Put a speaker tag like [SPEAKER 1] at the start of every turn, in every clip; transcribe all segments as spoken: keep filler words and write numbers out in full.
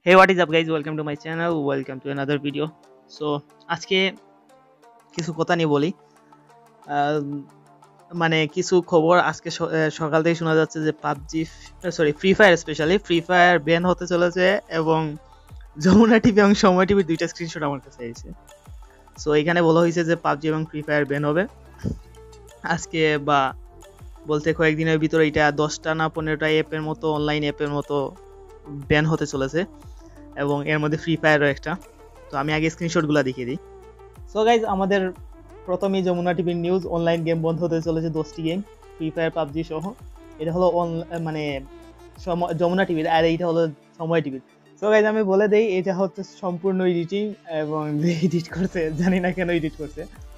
[SPEAKER 1] Hey, what is up guys, welcome to my channel, welcome to another video. So আজকে কিছু কথা নিয়ে বলি, মানে কিছু খবর আজকে সকাল থেকে শোনা যাচ্ছে যে PUBG sorry free fire specially free fire ban হতে চলেছে এবং যমুনা টিভি এবং সময় টিভির দুইটা স্ক্রিনশট আমার কাছে এসেছে। সো এখানে বলা হয়েছে যে পাবজি এবং ফ্রি ফায়ার ব্যান হবে আজকে, বা বলতে কয়েকদিনের ভিতরে এটা দশটা না পনেরোটা অ্যাপের মতো অনলাইন অ্যাপের মতো ব্যান হতে চলেছে এবং এর মধ্যে ফ্রি ফায়ারও একটা। তো আমি আগে স্ক্রিনশটগুলো দেখিয়ে দিই। সো গাইজ, আমাদের প্রথমেই যমুনা টিভির নিউজ, অনলাইন গেম বন্ধ হতে চলেছে দশটি গেম, ফ্রি ফায়ার পাবজি সহ। এটা হলো মানে যমুনা টিভির, আর এইটা হলো সময় টিভির। সো গাইজ আমি বলে দেই, এটা হচ্ছে সম্পূর্ণ এডিটিং এবং যে এডিট করছে জানি না কেন এডিট করছে।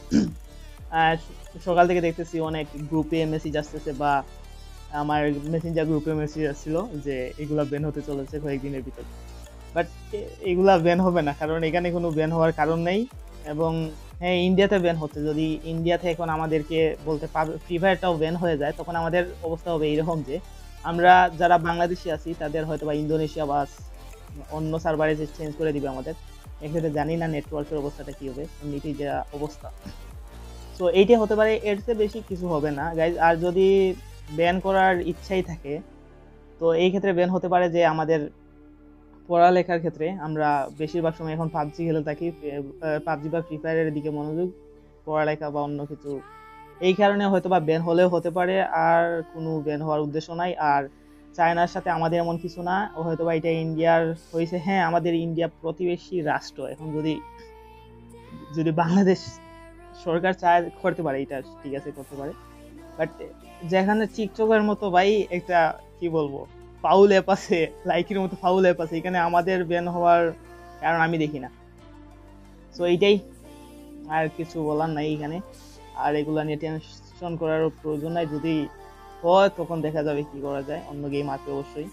[SPEAKER 1] আর সকাল থেকে দেখতেছি অনেক গ্রুপে মেসেজ আসতেছে, বা আমার মেসেঞ্জার গ্রুপে মেসেজ আসছিল যে এগুলা ব্যান হতে চলেছে কয়েকদিনের ভিতর। বাট এগুলা ব্যান হবে না, কারণ এখানে কোনো ব্যান হওয়ার কারণ নেই। এবং হ্যাঁ, ইন্ডিয়াতে ব্যান হচ্ছে। যদি ইন্ডিয়াতে এখন আমাদেরকে বলতে ফ্রি ফায়ারটাও ব্যান হয়ে যায়, তখন আমাদের অবস্থা হবে এইরকম যে আমরা যারা বাংলাদেশি আছি তাদের হয়তো বা ইন্দোনেশিয়া বা অন্য সার্ভারে চেঞ্জ করে দিবে আমাদের। এক্ষেত্রে জানি না নেটওয়ার্কের অবস্থাটা কী হবে, এমনিতেই যা অবস্থা। সো এইটাই হতে পারে, এর চেয়ে বেশি কিছু হবে না গাইজ। আর যদি ব্যান করার ইচ্ছাই থাকে, তো এই ক্ষেত্রে ব্যান হতে পারে যে আমাদের পড়ালেখার ক্ষেত্রে আমরা বেশিরভাগ সময় এখন পাবজি খেলে থাকি, পাবজি বা ফ্রি ফায়ারের দিকে মনোযোগ, পড়ালেখা বা অন্য কিছু, এই কারণে হয়তো বা ব্যান হলেও হতে পারে। আর কোনো ব্যান হওয়ার উদ্দেশ্য নাই। আর চায়নার সাথে আমাদের এমন কিছু না, হয়তো বা এটা ইন্ডিয়ার হয়েছে। হ্যাঁ, আমাদের ইন্ডিয়া প্রতিবেশী রাষ্ট্র, এখন যদি যদি বাংলাদেশ সরকার চায় করতে পারে, এটা ঠিক আছে করতে পারে। বাট যেখানে টিকটকের মতো ভাই একটা কি বলবো ফাউল অ্যাপ আছে, লাইকের মতো ফাউল অ্যাপ আছে, এখানে আমাদের ব্যান হওয়ার কারণ আমি দেখি না। সো এইটাই, আর কিছু বলার নাই এখানে। আর এগুলো নিয়ে টেনশন করার প্রয়োজন নাই, যদি হয় তখন দেখা যাবে কি করা যায়, অন্য গেম আছে অবশ্যই।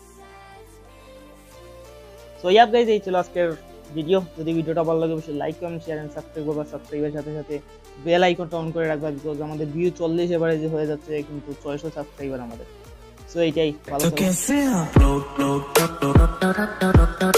[SPEAKER 1] সো ইয়াপ গাইজ, এই ছিল আজকের ভিডিও। যদি ভিডিওটা ভালো লাগে অবশ্যই like comment share and subscribe করবা। সাবস্ক্রাইবের সাথে সাথে বেল আইকনটা অন করে রাখবা, বিকজ আমাদের ভিউ চল্লিশ এবারে যে হয়ে যাচ্ছে, কিন্তু ছয়শো সাবস্ক্রাইবার আমাদের। সো এইটাই, ভালো থাকো।